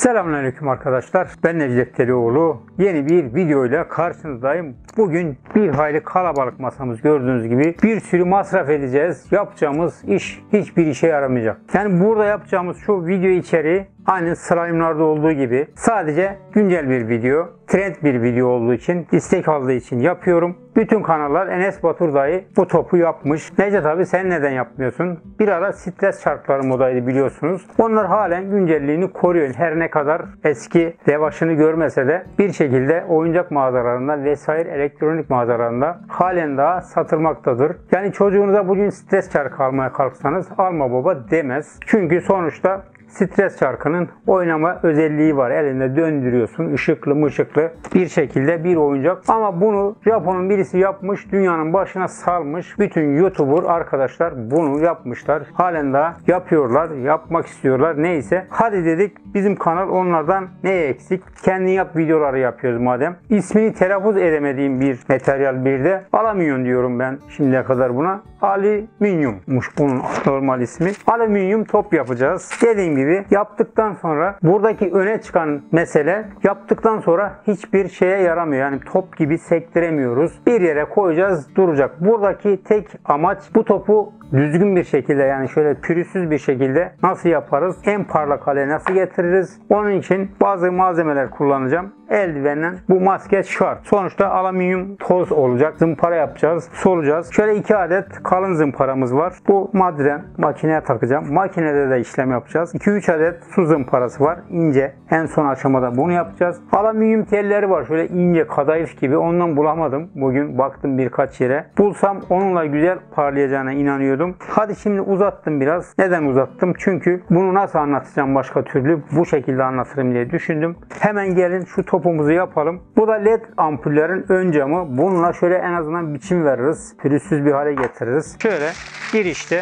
Selamünaleyküm arkadaşlar. Ben Necdet Telioğlu. Yeni bir video ile karşınızdayım. Bugün bir hayli kalabalık masamız, gördüğünüz gibi bir sürü masraf edeceğiz. Yapacağımız iş hiçbir işe yaramayacak. Yani burada yapacağımız şu video içeriği aynı slime'larda olduğu gibi sadece güncel bir video, trend bir video olduğu için, istek aldığı için yapıyorum. Bütün kanallar Enes Batur dahi bu topu yapmış. Necdet abi sen neden yapmıyorsun? Bir ara stres çarkları modaydı biliyorsunuz. Onlar halen güncelliğini koruyor. Her ne kadar eski revaşını görmese de bir şekilde oyuncak mağazalarında vesaire elektronik mağazalarında halen daha satılmaktadır. Yani çocuğunuza bugün stres çarkı almaya kalksanız alma baba demez. Çünkü sonuçta stres çarkının oynama özelliği var. Elinde döndürüyorsun. Işıklı mışıklı bir şekilde bir oyuncak. Ama bunu Japon'un birisi yapmış. Dünyanın başına salmış. Bütün YouTuber arkadaşlar bunu yapmışlar. Halen daha yapıyorlar. Yapmak istiyorlar. Neyse. Hadi dedik bizim kanal onlardan neye eksik? Kendin yap videoları yapıyoruz madem. İsmini telaffuz edemediğim bir materyal, bir de alüminyum diyorum ben şimdiye kadar buna. Alüminyummuş bunun normal ismi. Alüminyum top yapacağız. Dediğim gibi yaptıktan sonra buradaki öne çıkan mesele, yaptıktan sonra hiçbir şeye yaramıyor. Yani top gibi sektiremiyoruz. Bir yere koyacağız, duracak. Buradaki tek amaç bu topu düzgün bir şekilde, yani şöyle pürüzsüz bir şekilde nasıl yaparız? En parlak hale nasıl getiririz? Onun için bazı malzemeler kullanacağım. Eldivenle bu maske şart. Sonuçta alüminyum toz olacak. Zımpara yapacağız. Solacağız. Şöyle 2 adet kalın zımparamız var. Bu madren makineye takacağım. Makinede de işlem yapacağız. 2-3 adet su zımparası var. İnce. En son aşamada bunu yapacağız. Alüminyum telleri var. Şöyle ince kadayıf gibi. Ondan bulamadım. Bugün baktım birkaç yere. Bulsam onunla güzel parlayacağına inanıyordum. Hadi şimdi uzattım biraz. Neden uzattım? Çünkü bunu nasıl anlatacağım başka türlü? Bu şekilde anlatırım diye düşündüm. Hemen gelin şu topumuzu yapalım. Bu da led ampullerin ön camı. Bununla şöyle en azından biçim veririz. Pürüzsüz bir hale getiririz. Şöyle girişte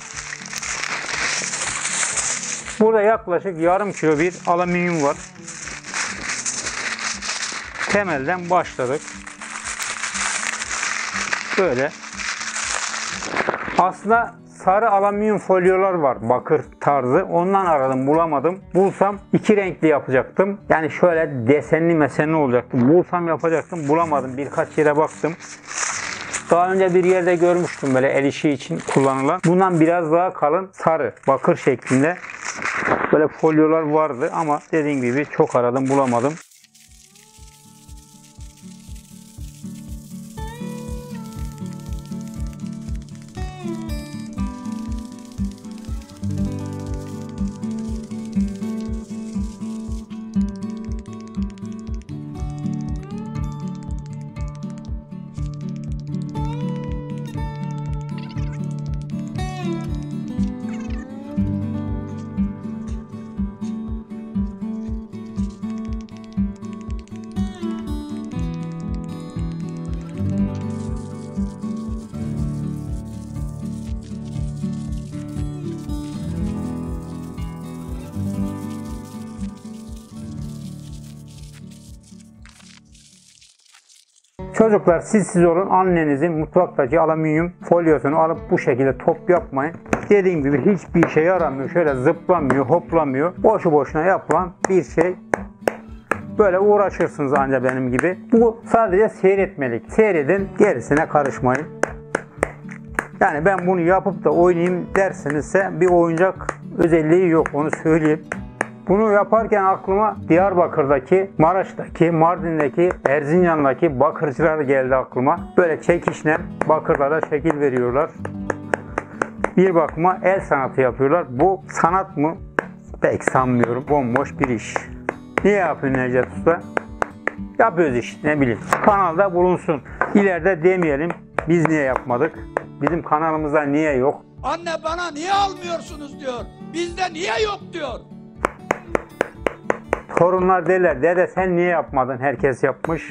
burada yaklaşık yarım kilo bir alüminyum var. Temelden başladık. Böyle. Aslında sarı alüminyum folyolar var, bakır tarzı. Ondan aradım, bulamadım. Bulsam 2 renkli yapacaktım. Yani şöyle desenli mesenli olacaktı. Bulsam yapacaktım, bulamadım. Birkaç yere baktım. Daha önce bir yerde görmüştüm böyle el işi için kullanılan. Bundan biraz daha kalın sarı, bakır şeklinde böyle folyolar vardı ama dediğim gibi çok aradım, bulamadım. Çocuklar siz olun, annenizin mutfaktaki alüminyum folyosunu alıp bu şekilde top yapmayın. Dediğim gibi hiçbir işe yaramıyor. Şöyle zıplamıyor, hoplamıyor. Boşu boşuna yapılan bir şey. Böyle uğraşırsınız anca benim gibi. Bu sadece seyretmelik. Seyredin, gerisine karışmayın. Yani ben bunu yapıp da oynayayım dersenizse bir oyuncak özelliği yok, onu söyleyeyim. Bunu yaparken aklıma Diyarbakır'daki, Maraş'taki, Mardin'deki, Erzincan'daki bakırcılar geldi aklıma. Böyle çekişle bakırlara şekil veriyorlar. Bir bakıma el sanatı yapıyorlar. Bu sanat mı? Pek sanmıyorum. Bomboş bir iş. Niye yapıyorsun Necdet Usta? Yapıyoruz işte, ne bileyim. Kanalda bulunsun. İleride demeyelim biz niye yapmadık? Bizim kanalımızda niye yok? Anne bana niye almıyorsunuz diyor. Bizde niye yok diyor. Torunlar derler, dede sen niye yapmadın? Herkes yapmış.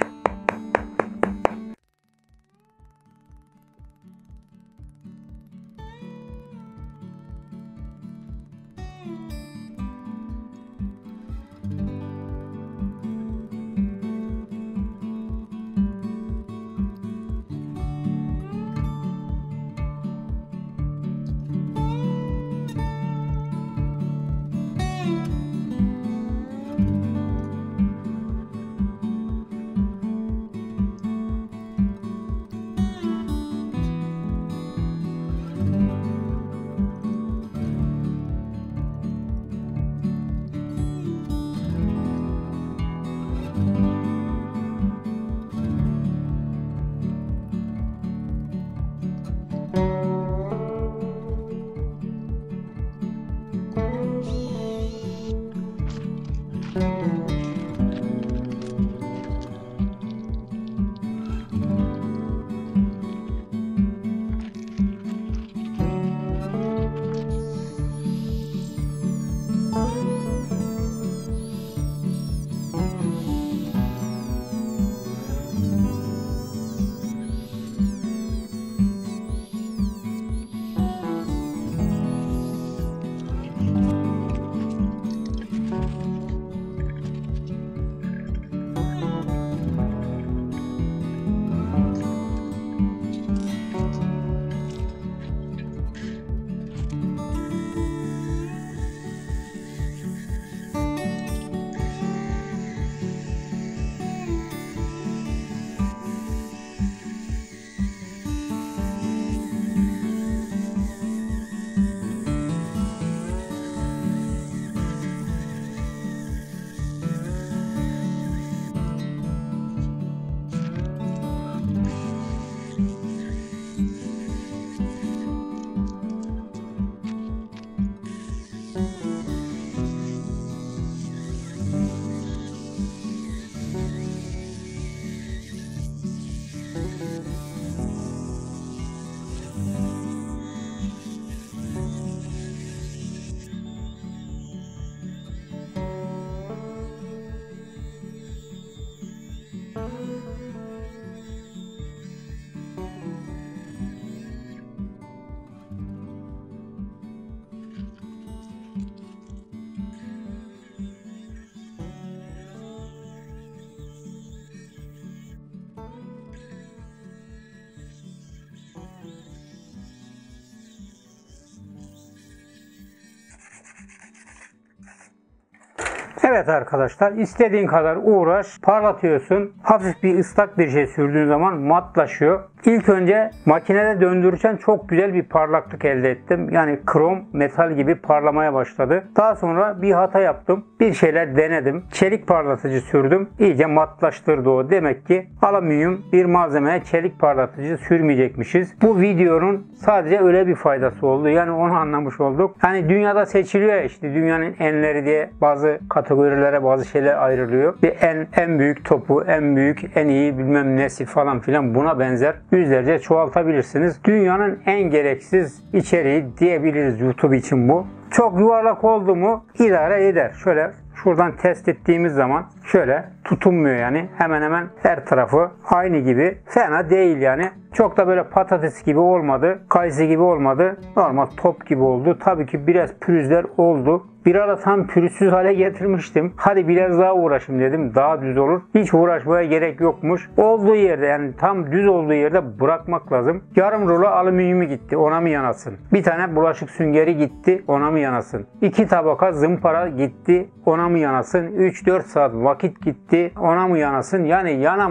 Evet arkadaşlar, istediğin kadar uğraş, parlatıyorsun. Hafif bir ıslak bir şey sürdüğün zaman matlaşıyor. İlk önce makinede döndürürken çok güzel bir parlaklık elde ettim. Yani krom, metal gibi parlamaya başladı. Daha sonra bir hata yaptım. Bir şeyler denedim. Çelik parlatıcı sürdüm. İyice matlaştırdı o. Demek ki alüminyum bir malzemeye çelik parlatıcı sürmeyecekmişiz. Bu videonun sadece öyle bir faydası oldu. Yani onu anlamış olduk. Hani dünyada seçiliyor ya, işte dünyanın enleri diye bazı kategorilere bazı şeyler ayrılıyor. Bir en büyük topu, en büyük, en iyi bilmem nesi falan filan, buna benzer yüzlerce çoğaltabilirsiniz. Dünyanın en gereksiz içeriği diyebiliriz YouTube için bu. Çok yuvarlak oldu mu idare eder. Şöyle şuradan test ettiğimiz zaman şöyle tutunmuyor yani. Hemen hemen her tarafı aynı gibi. Fena değil yani. Çok da böyle patates gibi olmadı. Kayısı gibi olmadı. Normal top gibi oldu. Tabii ki biraz pürüzler oldu. Bir ara tam pürüzsüz hale getirmiştim. Hadi biraz daha uğraşayım dedim. Daha düz olur. Hiç uğraşmaya gerek yokmuş. Olduğu yerde, yani tam düz olduğu yerde bırakmak lazım. Yarım rulo alüminyumu gitti. Ona mı yanasın? Bir tane bulaşık süngeri gitti. Ona mı yanasın? 2 tabaka zımpara gitti. Ona mı yanasın? 3-4 saat vakit gitti. Ona mı yanasın? Yani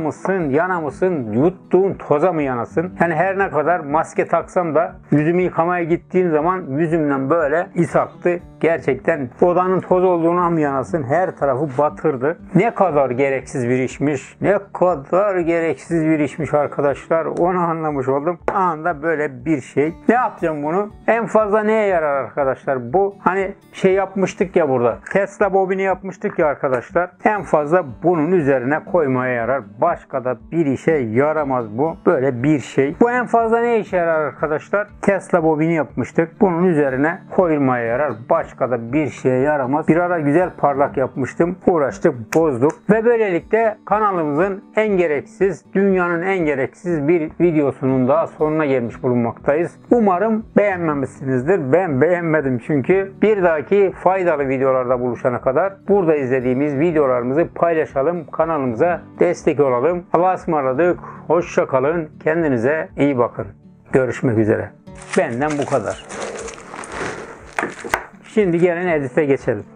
yana mısın? Yuttuğun toza mı yanasın? Yani her ne kadar maske taksam da yüzümü yıkamaya gittiğim zaman yüzümden böyle is aktı. Gerçekten odanın toz olduğuna mı yanasın? Her tarafı batırdı. Ne kadar gereksiz bir işmiş. Ne kadar gereksiz bir işmiş arkadaşlar. Onu anlamış oldum. Anında böyle bir şey. Ne yapacağım bunu? En fazla neye yarar arkadaşlar? Bu hani şey yapmıştık ya burada. Tesla bobini yapmıştık ya arkadaşlar. En fazla bunun üzerine koymaya yarar. Başka da bir işe yaramaz bu. Böyle bir şey. Bu en fazla ne işe yarar arkadaşlar? Tesla bobini yapmıştık. Bunun üzerine koymaya yarar. Başka da bir şeye yaramaz. Bir ara güzel parlak yapmıştım. Uğraştık, bozduk. Ve böylelikle kanalımızın en gereksiz, dünyanın en gereksiz bir videosunun daha sonuna gelmiş bulunmaktayız. Umarım beğenmemişsinizdir. Ben beğenmedim çünkü. Bir dahaki faydalı videolarda buluşana kadar burada izlediğimiz videolarımızı paylaşalım. Kanalımıza destek olalım. Allah'a ısmarladık. Hoşça kalın. Kendinize iyi bakın. Görüşmek üzere. Benden bu kadar. Şimdi gelin edite geçelim.